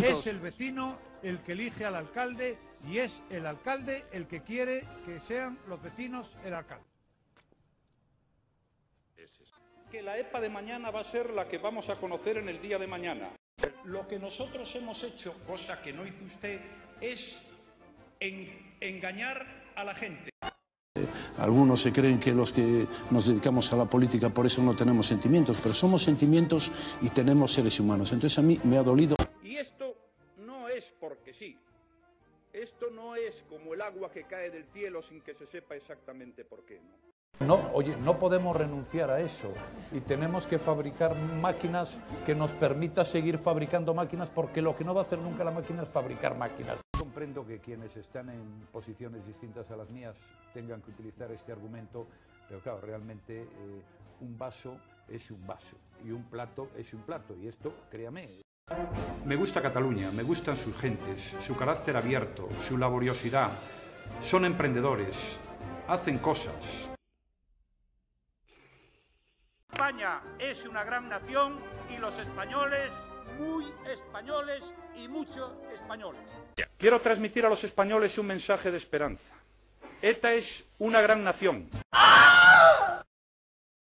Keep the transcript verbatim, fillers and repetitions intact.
Es el vecino el que elige al alcalde y es el alcalde el que quiere que sean los vecinos el alcalde. Que la E P A de mañana va a ser la que vamos a conocer en el día de mañana. Lo que nosotros hemos hecho, cosa que no hizo usted, es en, engañar a la gente. Algunos se creen que los que nos dedicamos a la política por eso no tenemos sentimientos, pero somos sentimientos y tenemos seres humanos. Entonces a mí me ha dolido. Y esto no es porque sí. Esto no es como el agua que cae del cielo sin que se sepa exactamente por qué, ¿no? No, oye, no podemos renunciar a eso y tenemos que fabricar máquinas que nos permita seguir fabricando máquinas, porque lo que no va a hacer nunca la máquina es fabricar máquinas. Comprendo que quienes están en posiciones distintas a las mías tengan que utilizar este argumento, pero claro, realmente eh, un vaso es un vaso y un plato es un plato, y esto, créame. Me gusta Cataluña, me gustan sus gentes, su carácter abierto, su laboriosidad. Son emprendedores, hacen cosas. España es una gran nación y los españoles, muy españoles y muchos españoles. Quiero transmitir a los españoles un mensaje de esperanza. ETA es una gran nación.